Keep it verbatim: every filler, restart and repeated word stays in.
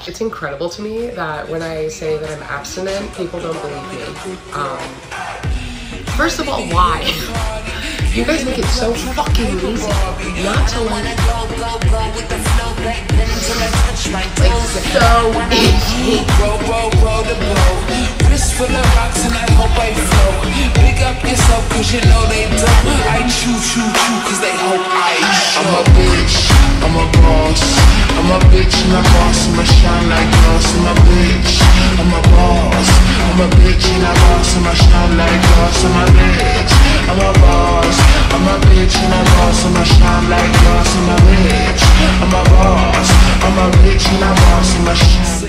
It's incredible to me that when I say that I'm abstinent, people don't believe me. Um, first of all, why? You guys make it so fucking easy not to like, like so easy. Wrist full of rocks and I hope I flow. Pick up yourself cause you know they don't. I chew, chew, chew cause they hope I show. I'm a bitch, I'm a boss. I'm a bitch and a boss. I'ma shine like glass. I'm a bitch, I'm a boss. I'm a bitch and a boss. I'ma shine like glass. I'm a bitch, I'm a boss. I'm a bitch and a boss. I'ma shine like glass. I'm a bitch, I'm a boss. I'm a bitch and a boss. I'ma shine.